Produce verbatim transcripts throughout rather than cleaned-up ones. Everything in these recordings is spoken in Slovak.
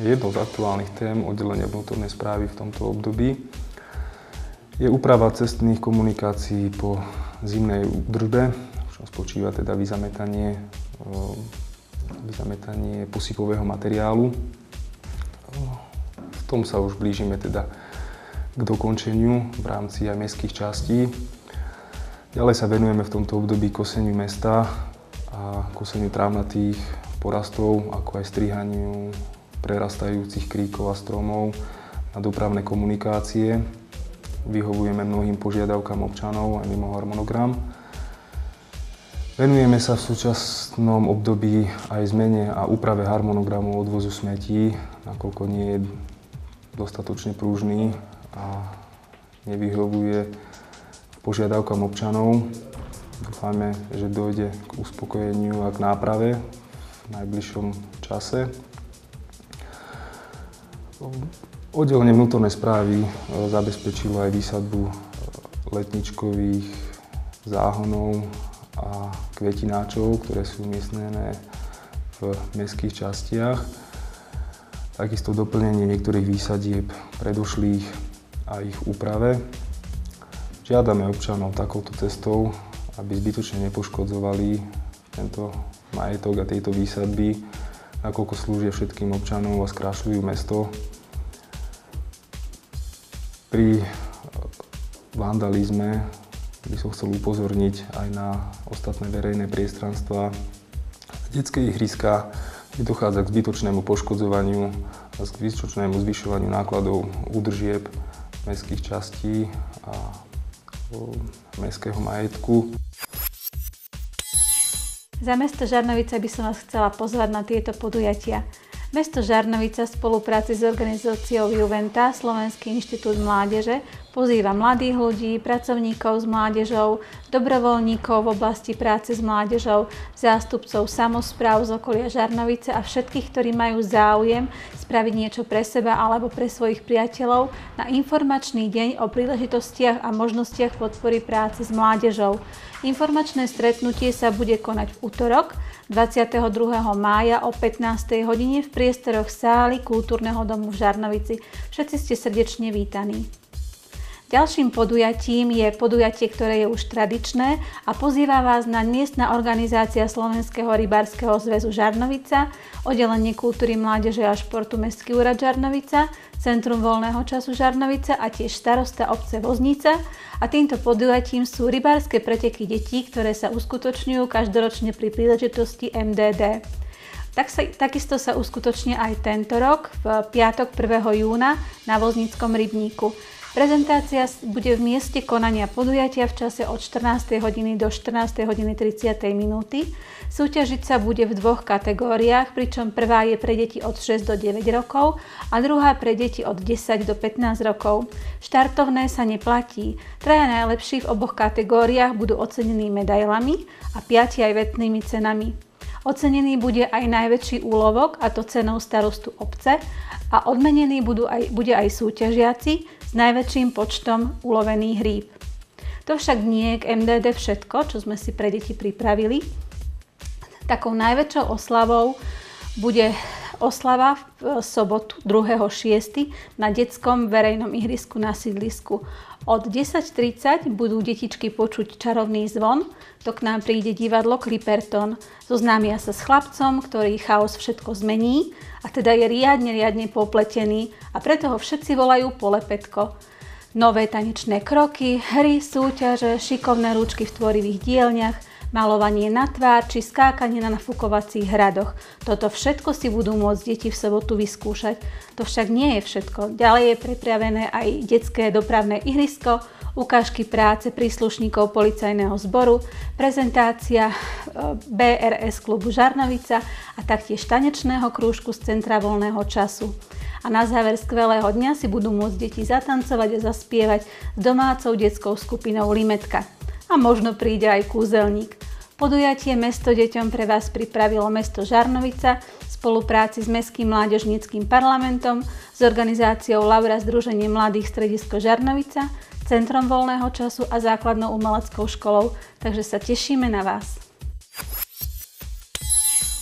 Jednou z aktuálnych tém oddelenia vnútornej správy v tomto období je úprava cestných komunikácií po zimnej údržbe, čo spočíva teda vyzametanie, vyzametanie posypového materiálu. V tom sa už blížime teda k dokončeniu v rámci aj mestských častí. Ďalej sa venujeme v tomto období koseniu mesta a koseniu trávnatých porastov, ako aj strihaniu prerastajúcich kríkov a stromov na dopravné komunikácie. Vyhovujeme mnohým požiadavkám občanov aj mimo harmonogram. Venujeme sa v súčasnom období aj zmene a úprave harmonogramu odvozu smetí, nakoľko nie je dostatočne pružný a nevyhovuje požiadavkám občanov. Dúfame, že dojde k uspokojeniu a k náprave v najbližšom čase. Oddelenie vnútornej správy zabezpečilo aj výsadbu letničkových záhonov a kvetináčov, ktoré sú umiestnené v mestských častiach. Takisto doplnenie niektorých výsadieb predošlých a ich úprave. Žiadame občanov takouto cestou, aby zbytočne nepoškodzovali tento majetok a tieto výsadby, nakoľko slúžia všetkým občanom a skrášľujú mesto. Pri vandalizme by som chcel upozorniť aj na ostatné verejné priestranstvá, detské ihriská, kde dochádza k zbytočnému poškodzovaniu a k zbytočnému zvyšovaniu nákladov údržieb mestských častí a mestského majetku. Za mesto Žarnovice by som vás chcela pozvať na tieto podujatia. Mesto Žarnovica v spolupráci s organizáciou Juventa, Slovenský inštitút mládeže, pozýva mladých ľudí, pracovníkov s mládežou, dobrovoľníkov v oblasti práce s mládežou, zástupcov samospráv z okolia Žarnovice a všetkých, ktorí majú záujem spraviť niečo pre seba alebo pre svojich priateľov na informačný deň o príležitostiach a možnostiach podpory práce s mládežou. Informačné stretnutie sa bude konať v utorok dvadsiateho druhého mája o pätnástej hodine v priestoroch sály Kultúrneho domu v Žarnovici. Všetci ste srdečne vítaní. Ďalším podujatím je podujatie, ktoré je už tradičné a pozýva vás na miestna organizácia Slovenského rybárskeho zväzu Žarnovica, oddelenie kultúry, mládeže a športu Mestský úrad Žarnovica, Centrum voľného času Žarnovica a tiež starosta obce Voznica. A týmto podujatím sú rybárske preteky detí, ktoré sa uskutočňujú každoročne pri príležitosti em dé dé. Tak sa, takisto sa uskutočne aj tento rok, v piatok prvého júna na Voznickom rybníku. Prezentácia bude v mieste konania podujatia v čase od štrnástej hodiny do štrnástej hodiny tridsať minúty. Súťažiť sa bude v dvoch kategóriách, pričom prvá je pre deti od šesť do deväť rokov a druhá pre deti od desať do pätnásť rokov. Štartovné sa neplatí. Traja najlepší v oboch kategóriách budú ocenení medailami a piati aj vetnými cenami. Ocenený bude aj najväčší úlovok, a to cenou starostu obce, a odmenení budú aj, bude aj súťažiaci s najväčším počtom ulovených rýb. To však nie je k em dé dé všetko, čo sme si pre deti pripravili. Takou najväčšou oslavou bude oslava v sobotu druhého šiesteho na detskom verejnom ihrisku na sídlisku. Od desať tridsať budú detičky počuť čarovný zvon, to k nám príde divadlo Clipperton. Zoznámia sa s chlapcom, ktorý chaos všetko zmení a teda je riadne, riadne popletený a preto ho všetci volajú Polepetko. Nové tanečné kroky, hry, súťaže, šikovné ručky v tvorivých dielňach, malovanie na tvár či skákanie na nafukovacích hradoch. Toto všetko si budú môcť deti v sobotu vyskúšať. To však nie je všetko. Ďalej je pripravené aj detské dopravné ihrisko, ukážky práce príslušníkov policajného zboru, prezentácia bé er es klubu Žarnovica a taktiež tanečného krúžku z Centra voľného času. A na záver skvelého dňa si budú môcť deti zatancovať a zaspievať s domácou detskou skupinou Limetka. A možno príde aj kúzelník. Podujatie Mesto deťom pre vás pripravilo mesto Žarnovica v spolupráci s Mestským mládežníckym parlamentom, s organizáciou Laura Združenie mladých stredisko Žarnovica, Centrom voľného času a základnou umeleckou školou. Takže sa tešíme na vás.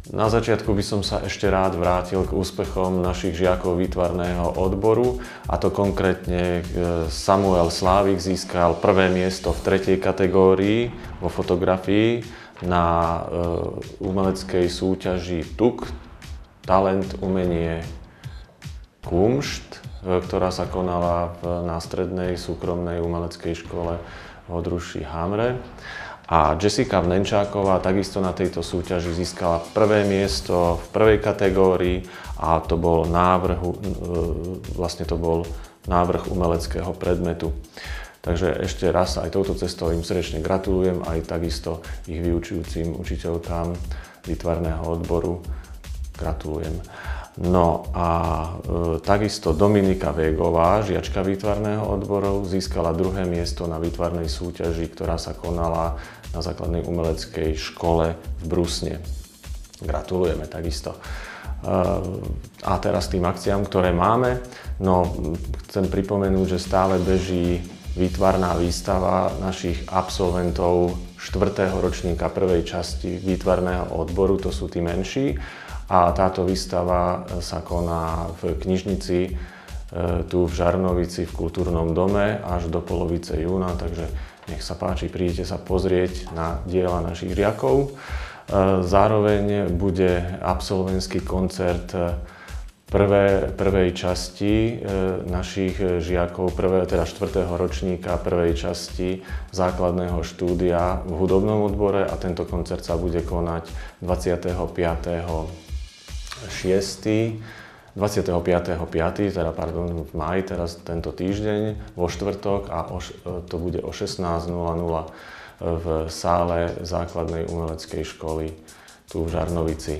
Na začiatku by som sa ešte rád vrátil k úspechom našich žiakov výtvarného odboru, a to konkrétne Samuel Slávik získal prvé miesto v tretej kategórii vo fotografii na umeleckej súťaži T U K, Talent, umenie, kumšt, ktorá sa konala v, na strednej súkromnej umeleckej škole v Odruši Hamre. A Jessica Vnenčáková takisto na tejto súťaži získala prvé miesto v prvej kategórii, a to bol návrh, vlastne to bol návrh umeleckého predmetu. Takže ešte raz aj touto cestou im srdečne gratulujem, aj takisto ich vyučujúcim učiteľkám výtvarného odboru gratulujem. No a e, takisto Dominika Végová, žiačka výtvarného odboru, získala druhé miesto na výtvarnej súťaži, ktorá sa konala na základnej umeleckej škole v Brusne. Gratulujeme takisto. E, a teraz tým akciám, ktoré máme, no chcem pripomenúť, že stále beží výtvarná výstava našich absolventov štvrtého ročníka prvej časti výtvarného odboru, to sú tí menší. A táto výstava sa koná v knižnici tu v Žarnovici v Kultúrnom dome až do polovice júna, takže nech sa páči, prídete sa pozrieť na diela našich žiakov. Zároveň bude absolventský koncert prvé, prvej časti našich žiakov, prvé, teda štvrtého ročníka prvej časti základného štúdia v hudobnom odbore, a tento koncert sa bude konať dvadsiateho piateho šiesteho dvadsiateho piateho piateho teda pardon, v máji, teraz tento týždeň, vo štvrtok, a o, to bude o šestnásť nula nula v sále základnej umeleckej školy tu v Žarnovici.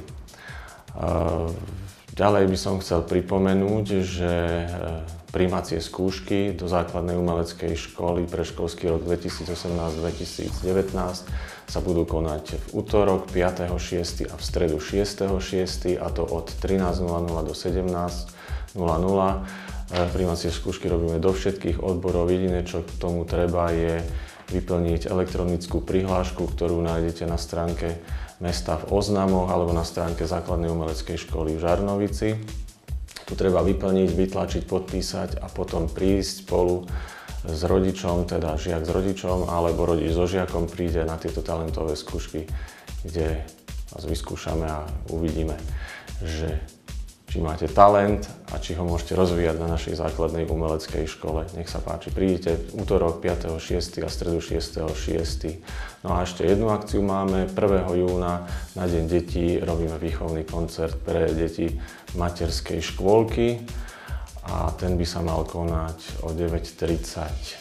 Ďalej by som chcel pripomenúť, že prijímacie skúšky do základnej umeleckej školy pre školský rok dvetisícosemnásť dvetisícdevätnásť sa budú konať v útorok piateho šiesteho a v stredu šiesteho šiesteho a to od trinásť nula nula do sedemnásť nula nula. Prijímacie skúšky robíme do všetkých odborov. Jediné, čo k tomu treba, je vyplniť elektronickú prihlášku, ktorú nájdete na stránke mesta v oznamoch alebo na stránke základnej umeleckej školy v Žarnovici. Tu treba vyplniť, vytlačiť, podpísať a potom prísť spolu s rodičom, teda žiak s rodičom alebo rodič so žiakom príde na tieto talentové skúšky, kde vás vyskúšame a uvidíme, že či máte talent a či ho môžete rozvíjať na našej základnej umeleckej škole. Nech sa páči, prídite v útorok piateho šiesteho a stredu šiesteho šiesteho No a ešte jednu akciu máme. prvého júna na Deň detí robíme výchovný koncert pre deti materskej škôlky a ten by sa mal konať o deväť tridsať.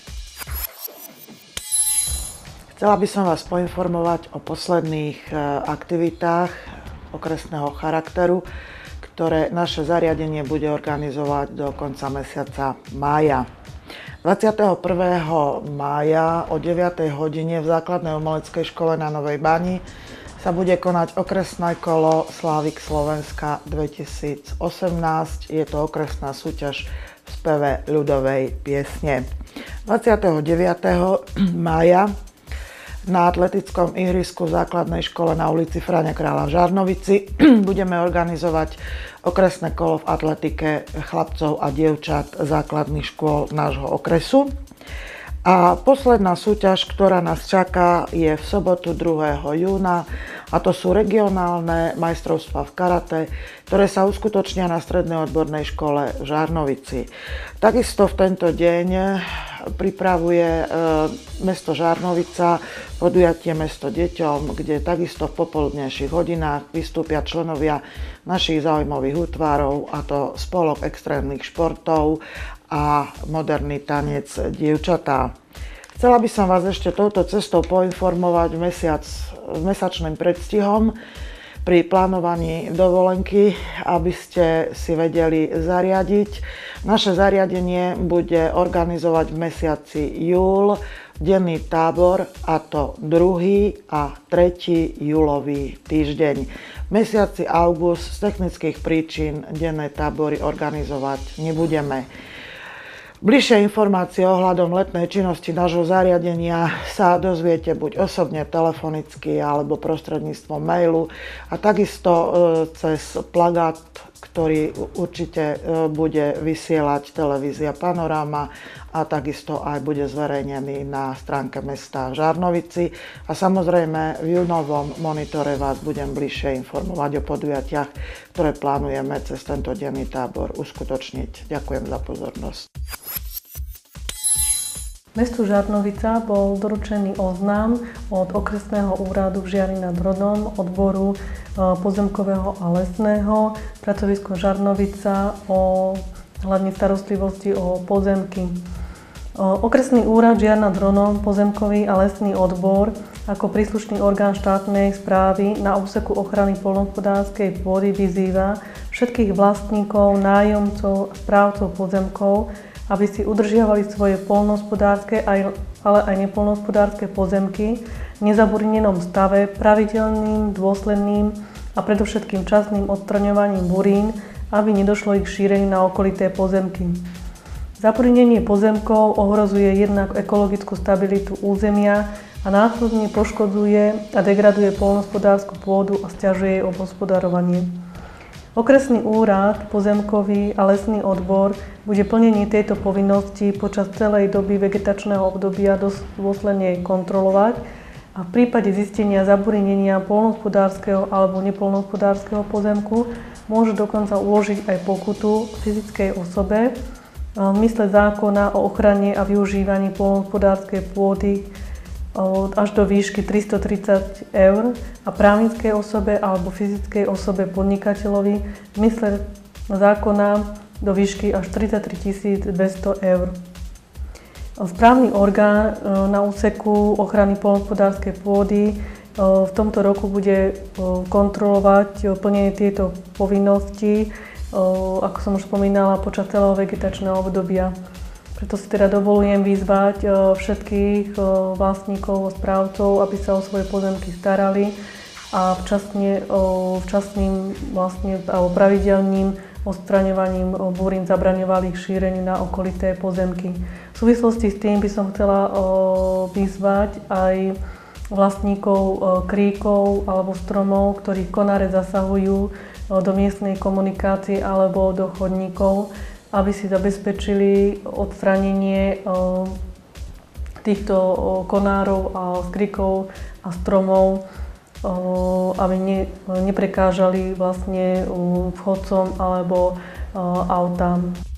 Chcela by som vás poinformovať o posledných aktivitách okresného charakteru, ktoré naše zariadenie bude organizovať do konca mesiaca mája. dvadsiateho prvého mája o deviatej hodine v základnej umeleckej škole na Novej Bani sa bude konať okresné kolo Slávik Slovenska dvetisícosemnásť. Je to okresná súťaž v speve ľudovej piesne. dvadsiateho deviateho mája na atletickom ihrisku v základnej škole na ulici Fráňa Kráľa v Žarnovici budeme organizovať okresné kolo v atletike chlapcov a dievčat základných škôl nášho okresu. A posledná súťaž, ktorá nás čaká, je v sobotu druhého júna a to sú regionálne majstrovstvá v karate, ktoré sa uskutočnia na strednej odbornej škole v Žarnovici. Takisto v tento deň pripravuje e, mesto Žarnovica podujatie Mesto deťom, kde takisto v popoludnejších hodinách vystúpia členovia našich záujmových útvarov, a to Spolok extrémnych športov a moderný tanec dievčatá. Chcela by som vás ešte touto cestou poinformovať mesiac, mesačným predstihom pri plánovaní dovolenky, aby ste si vedeli zariadiť. Naše zariadenie bude organizovať v mesiaci júl denný tábor, a to druhý a tretí júlový týždeň. V mesiaci august z technických príčin denné tábory organizovať nebudeme. Bližšie informácie ohľadom letnej činnosti nášho zariadenia sa dozviete buď osobne, telefonicky alebo prostredníctvom mailu a takisto cez plagát, ktorý určite bude vysielať televízia Panoráma a takisto aj bude zverejnený na stránke mesta v Žarnovici. A samozrejme v júnovom monitore vás budem bližšie informovať o podujatiach, ktoré plánujeme cez tento denný tábor uskutočniť. Ďakujem za pozornosť. Mestu Žarnovica bol doručený oznám od okresného úradu v Žiari nad Hronom, odboru pozemkového a lesného, pracovisko Žarnovica o hlavne starostlivosti o pozemky. Okresný úrad Žiar nad Hronom, pozemkový a lesný odbor ako príslušný orgán štátnej správy na úseku ochrany poľnohospodárskej pôdy vyzýva všetkých vlastníkov, nájomcov a správcov pozemkov, aby si udržiavali svoje poľnohospodárske, ale aj nepoľnohospodárske pozemky v nezaburinenom stave pravidelným, dôsledným a predovšetkým časným odstraňovaním burín, aby nedošlo ich šíreniu na okolité pozemky. Zaburinenie pozemkov ohrozuje jednak ekologickú stabilitu územia a následne poškodzuje a degraduje poľnohospodársku pôdu a sťažuje jej obhospodarovanie. Okresný úrad, pozemkový a lesný odbor bude plnenie tejto povinnosti počas celej doby vegetačného obdobia dôsledne kontrolovať a v prípade zistenia zaburinenia poľnohospodárskeho alebo nepoľnohospodárskeho pozemku môže dokonca uložiť aj pokutu fyzickej osobe v mysle zákona o ochrane a využívaní poľnohospodárskej pôdy až do výšky tristotridsať eur a právnickej osobe alebo fyzickej osobe podnikateľovi v zmysle zákona do výšky až tridsaťtri tisíc dvesto eur. Správny orgán na úseku ochrany poľnohospodárskej pôdy v tomto roku bude kontrolovať plnenie tejto povinnosti, ako som už spomínala, počas celého vegetačného obdobia. Preto si teda dovolujem vyzvať všetkých vlastníkov a správcov, aby sa o svoje pozemky starali a včasne, včasným vlastne, alebo pravidelným odstraňovaním burín zabraňovali ich šíreniu na okolité pozemky. V súvislosti s tým by som chcela vyzvať aj vlastníkov kríkov alebo stromov, ktorí v konáre zasahujú do miestnej komunikácie alebo do chodníkov, aby si zabezpečili odstránenie týchto konárov a krikov a stromov, aby ne, neprekážali vlastne vchodcom alebo autám.